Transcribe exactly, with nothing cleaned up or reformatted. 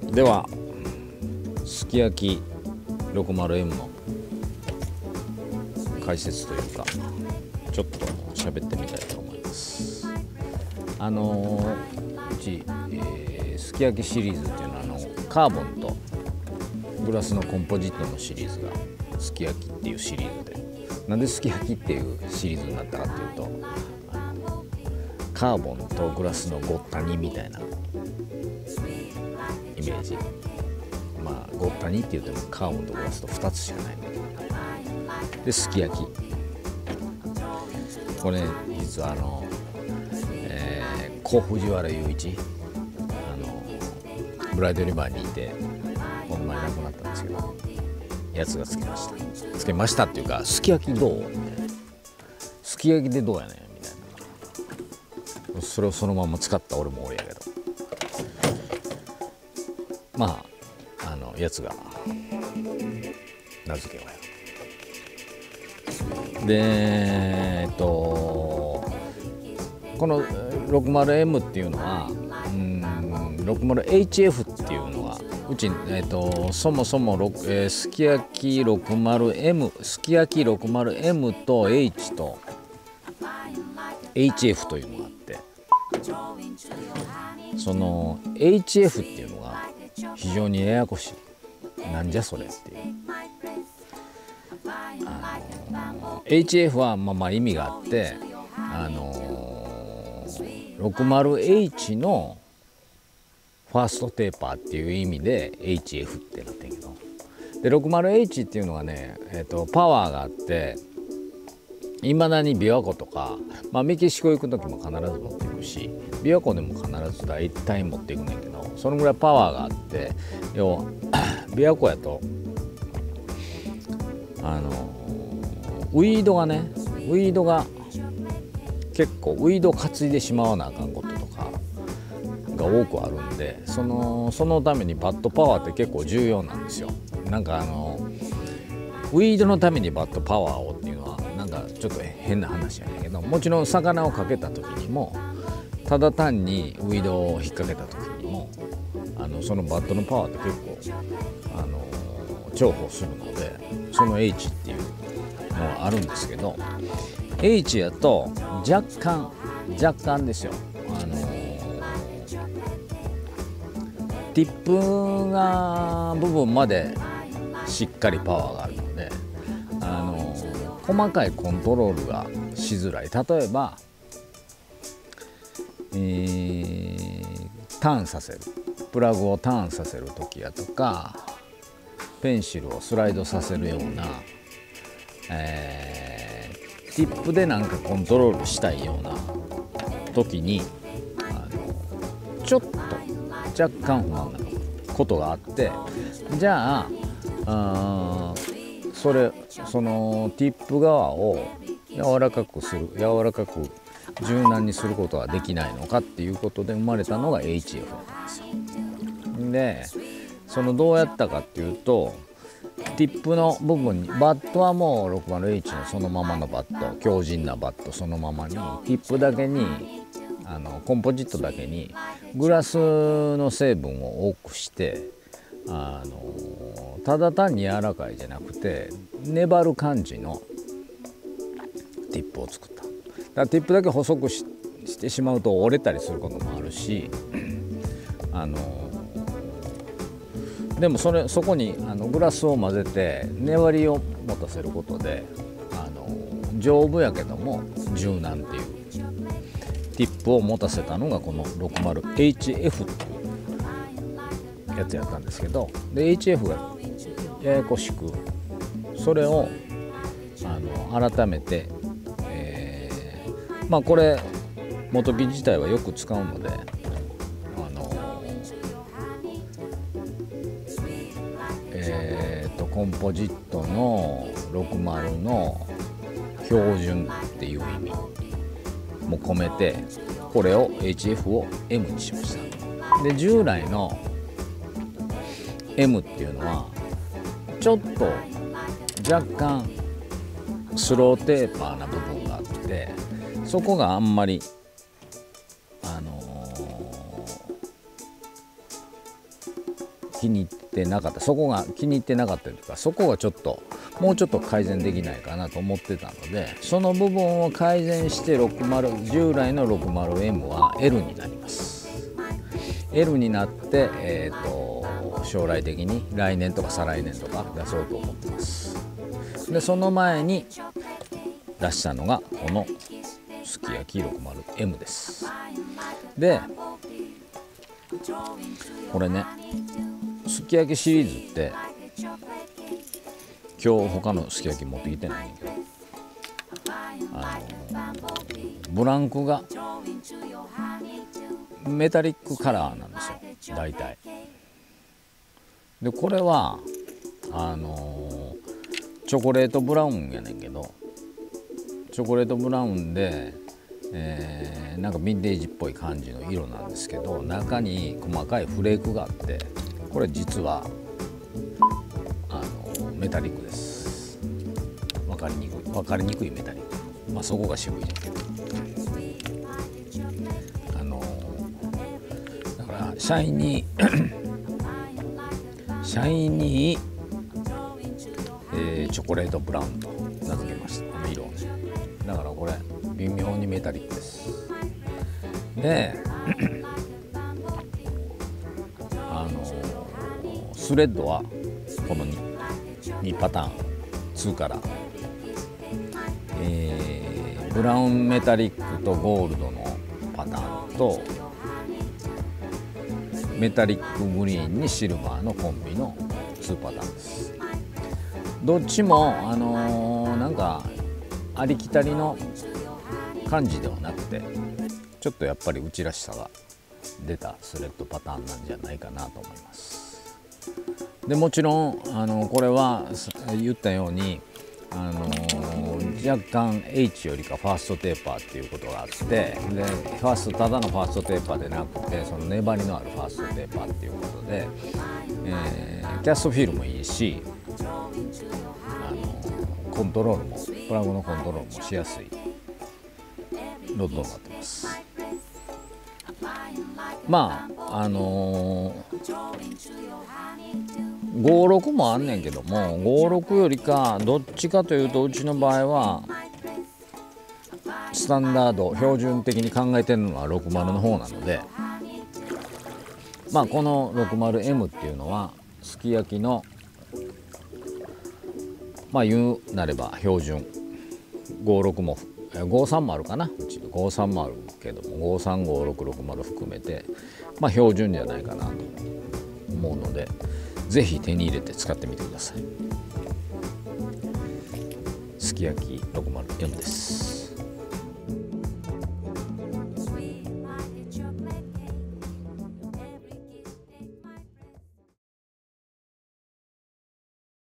ではすき焼き ろくじゅうエム の解説というかちょっと喋ってみたいと思います。あのうち、えー、すき焼きシリーズっていうのはあのカーボンとグラスのコンポジットのシリーズがすき焼きっていうシリーズで、なんですき焼きっていうシリーズになったかっていうと、あのカーボンとグラスのごった煮みたいなイメージ。まあごった煮って言ってもカーボンとグラスとふたつしかないんだけど、ですき焼き、これ、ね、実はあの、えー、小藤原雄一、あのブライドリバーにいてこの前亡くなったんですけど、やつがつけましたつけましたっていうか、すき焼きどうみたいな、すき焼きでどうやねんみたいな、それをそのまま使った俺も俺やけど、まああのやつが名付け親で、えっとこの ろくじゅうエム っていうのは、うん ろくじゅうエイチエフ っていうのがうち、えっとそもそも、えー、すき焼き ろくじゅうエム すき焼き ろくじゅうエム と H と エイチエフ というのがあって、その エイチエフ っていうのが非常にややこしい。なんじゃそれっていう。あの エイチエフ はまあまあ意味があって、あの ろくじゅうエイチ のファーストテーパーっていう意味で エイチエフ ってなってんけど、で ろくじゅうエイチ っていうのがね、えー、とパワーがあって、いまだに琵琶湖とか、まあ、メキシコ行く時も必ず持っていくし、琵琶湖でも必ず大体持っていくねんけど、そのぐらいパワーがあって、要は琵琶湖やとあのウィードがねウィードが結構ウィードを担いでしまわなあかんこととかが多くあるんで、そのそのためにバットパワーって結構重要なんですよ。なんかあのウィードのためにバットパワーをっていうのはなんかちょっと変な話やねんけど、もちろん魚をかけた時にも、ただ単にウィードを引っ掛けた時にも、あのそのバットのパワーって結構あの重宝するので、その H っていうのはあるんですけど、 H やと若干若干ですよ、あのティップが部分までしっかりパワーがあるので、あの細かいコントロールがしづらい。例えば、えー、ターンさせるプラグをターンさせる時やとか、ペンシルをスライドさせるような、えー、ティップでなんかコントロールしたいような時に、あのちょっと若干不満なことがあって、じゃあ、あそれそのティップ側を柔らかくする柔らかく柔軟にすることはできないのかっていうことで生まれたのが エイチエフ なんですよ。でそのどうやったかっていうと、ティップの部分にバットはもう ろくじゅうエイチ のそのままのバット、強靭なバットそのままに、ティップだけにあのコンポジットだけにグラスの成分を多くして、あのただ単に柔らかいじゃなくて粘る感じのティップを作った。だからティップだけ細く し, してしまうと折れたりすることもあるし、あのでもそれそこにあのグラスを混ぜて粘りを持たせることで、あの丈夫やけども柔軟っていうティップを持たせたのがこの ろくじゅうエイチエフ っていうやつやったんですけど、で エイチエフ がややこしく、それをあの改めて、えー、まあこれ元木自体はよく使うので、あのえー、とコンポジットのろくじゅうの標準っていう意味も込めて、これを エイチエフ を エム にしました。で従来の エム っていうのはちょっと若干スローテーパーな部分があって、そこがあんまりあのー、 気に入ってなかった、そこが気に入ってなかったというか、そこがちょっともうちょっと改善できないかなと思ってたので、その部分を改善してろくじゅう従来の ろくじゅうエム は エル になります。 エル になって、えー、と将来的に来年とか再来年とか出そうと思ってます。でその前に出したのがこのすき焼き ろくじゅうエム です。でこれね、すき焼きシリーズって今日他のすき焼き持ってきてないんだけど、あのブランクがメタリックカラーなんですよ大体。でこれはあのチョコレートブラウンやねんけど、チョコレートブラウンで、えー、なんかヴィンテージっぽい感じの色なんですけど、中に細かいフレークがあって、これ実はあのメタリックです。分かりにくい分かりにくいメタリック、まあそこが渋いじゃんけど、あのだからシャイニーシャイニー、えー、チョコレートブラウンと名付けました、あの色をね。だからこれ微妙にメタリックです。であのスレッドはこの 2, にパターンにから、えー、ブラウンメタリックとゴールドのパターンとメタリックグリーンにシルバーのコンビのにパターンです。どっちもあのー、なんかありきたりの感じではなくて、ちょっとやっぱりうちらしさが出たスレッドパターンなんじゃないかなと思います。でもちろんあのこれは言ったようにあのー、若干 H よりかファーストテーパーっていうことがあって、でファーストただのファーストテーパーでなくて、その粘りのあるファーストテーパーっていうことで、えー、キャストフィルもいいし、あのコントロールもプラグのコントロールもしやすいロッドになってます。まああのー、ごじゅうろくもあんねんけども、ごじゅうろくよりかどっちかというとうちの場合はスタンダード標準的に考えてるのはろくじゅうの方なので、まあこの ろくじゅうエム っていうのはすき焼きのまあ言うなれば標準、ごじゅうろくもごじゅうさんもあるかな、うちごじゅうさんもあるけども、ごじゅうさん、ごじゅうろく、ろくじゅう含めてまあ標準じゃないかなと思うので、ぜひ手に入れて使ってみてください。すき焼き ろくじゅうエム です。